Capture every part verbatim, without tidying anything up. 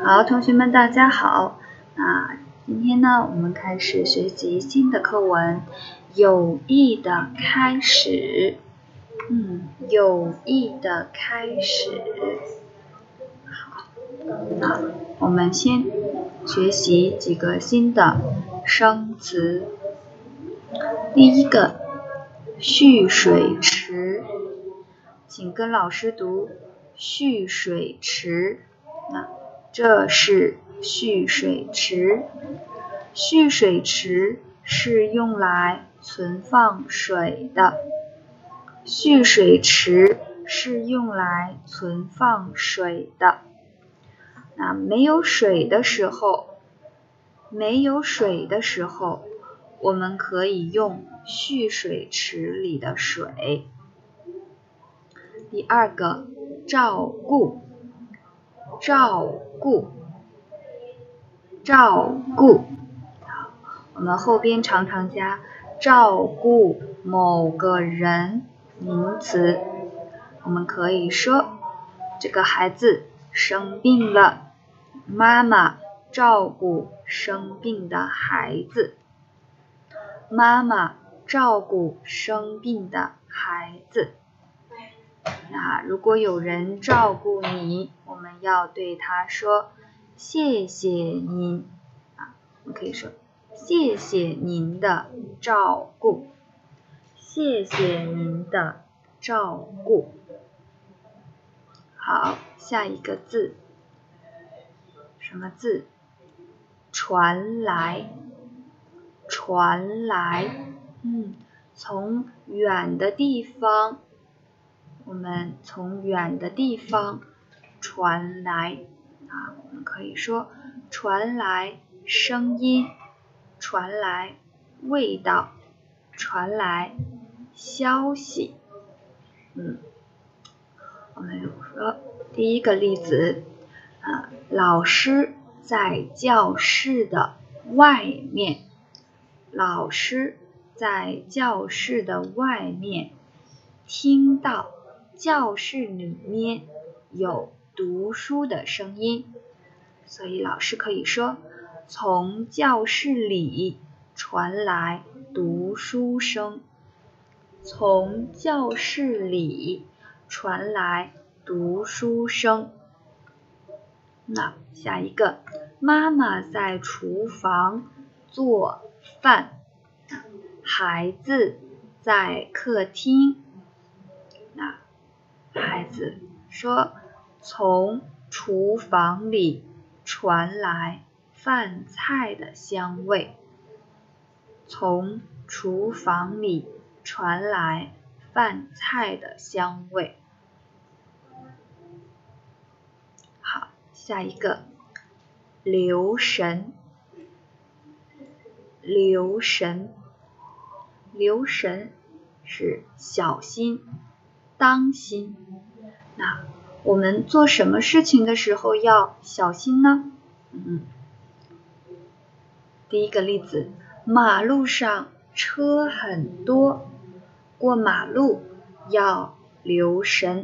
好，同学们大家好。那今天呢，我们开始学习新的课文，有益的开始。嗯，有益的开始。好，那我们先学习几个新的生词。第一个，蓄水池，请跟老师读蓄水池。那这是蓄水池，蓄水池是用来存放水的。蓄水池是用来存放水的。那没有水的时候，没有水的时候，我们可以用蓄水池里的水。第二个，照顾，照顾，照顾。我们后边常常加照顾某个人，名词。我们可以说，这个孩子生病了，妈妈照顾生病的孩子。妈妈照顾生病的孩子。那如果有人照顾你，我们要对他说谢谢您。啊，我们可以说谢谢您的照顾，谢谢您的照顾。好，下一个字，什么字？传来，传来。嗯，从远的地方，我们从远的地方传来啊，我们可以说传来声音，传来味道，传来消息。嗯，我们说第一个例子，啊，老师在教室的外面，老师在教室的外面听到教室里面有读书的声音，所以老师可以说从教室里传来读书声，从教室里传来读书声。那下一个，妈妈在厨房做饭，孩子在客厅。那孩子说，从厨房里传来饭菜的香味，从厨房里传来饭菜的香味。好，下一个，留神，留神，留神是小心，当心。那我们做什么事情的时候要小心呢？嗯，第一个例子，马路上车很多，过马路要留神。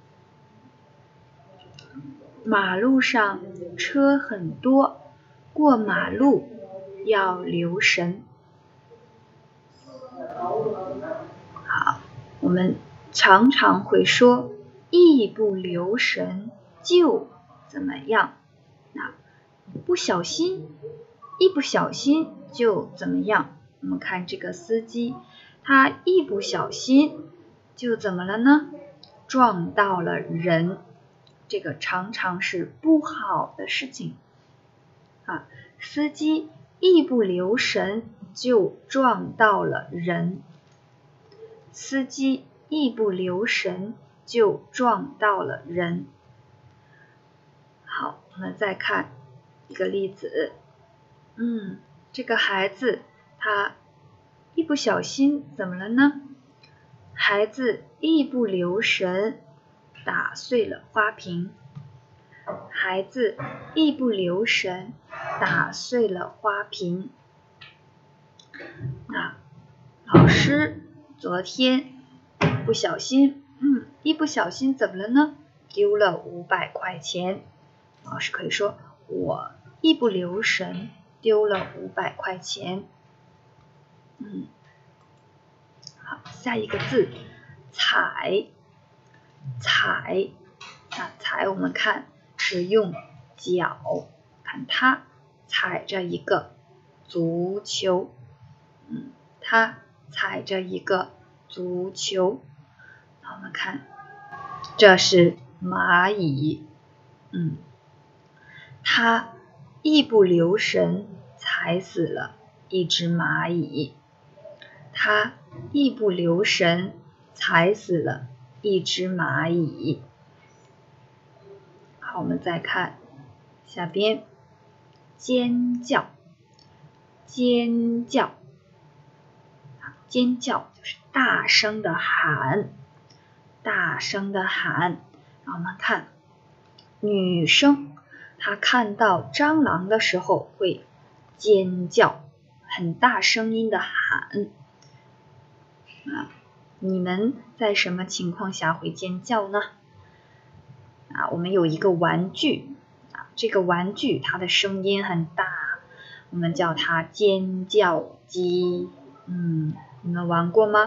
马路上车很多，过马路要留神。好，我们常常会说一不留神就怎么样，那不小心，一不小心就怎么样。我们看这个司机，他一不小心就怎么了呢？撞到了人，这个常常是不好的事情啊。司机一不留神就撞到了人，司机一不留神就撞到了人。好，我们再看一个例子，嗯，这个孩子他一不小心怎么了呢？孩子一不留神打碎了花瓶，孩子一不留神打碎了花瓶。那老师昨天不小心，嗯，一不小心怎么了呢？丢了五百块钱。老师可以说我一不留神丢了五百块钱。嗯，好，下一个字，踩，踩，啊，踩我们看是用脚，看它踩着一个足球，嗯，它踩着一个足球。我们看，这是蚂蚁，嗯，它一不留神踩死了一只蚂蚁，它一不留神踩死了一只蚂蚁。好，我们再看下边，尖叫，尖叫，尖叫就是大声的喊，大声的喊。让我们看，女生她看到蟑螂的时候会尖叫，很大声音的喊。啊，你们在什么情况下会尖叫呢？啊，我们有一个玩具，啊，这个玩具它的声音很大，我们叫它尖叫鸡。嗯，你们玩过吗？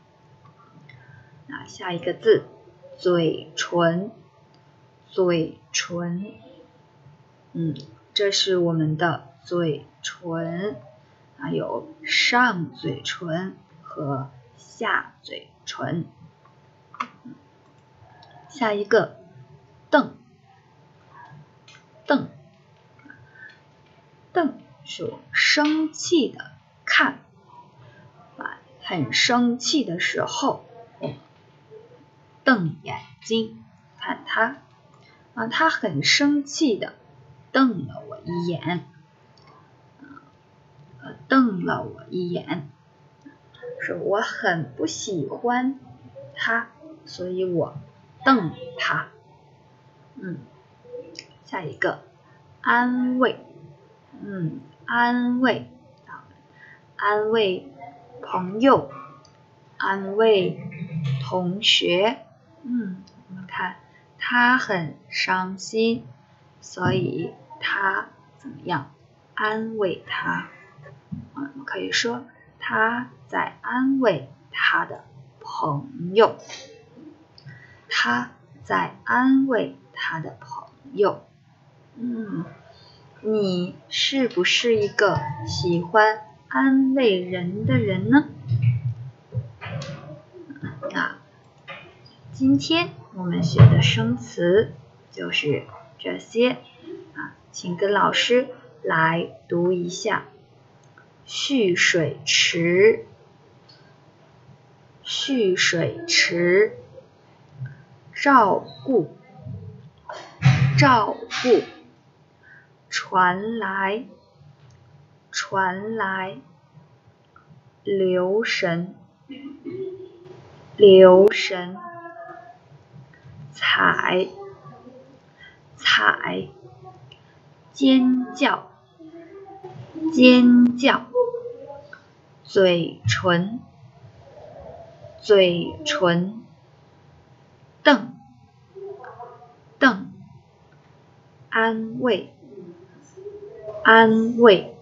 啊，下一个字，嘴唇，嘴唇，嗯，这是我们的嘴唇，还有上嘴唇和下嘴唇。下一个，瞪，瞪，瞪是我生气的看，啊，很生气的时候，瞪眼睛，看他，啊，他很生气的瞪了我一眼，呃，瞪了我一眼，是我很不喜欢他，所以我瞪他。嗯，下一个，安慰，嗯，安慰，安慰朋友，安慰同学。嗯，我们看他很伤心，所以他怎么样？安慰他。我们可以说他在安慰他的朋友，他在安慰他的朋友。嗯，你是不是一个喜欢安慰人的人呢？啊，今天我们学的生词就是这些啊，请跟老师来读一下。蓄水池，蓄水池，照顾，照顾，传来，传来，留神，留神，踩，踩，尖叫，尖叫，嘴唇，嘴唇，瞪，瞪，安慰，安慰。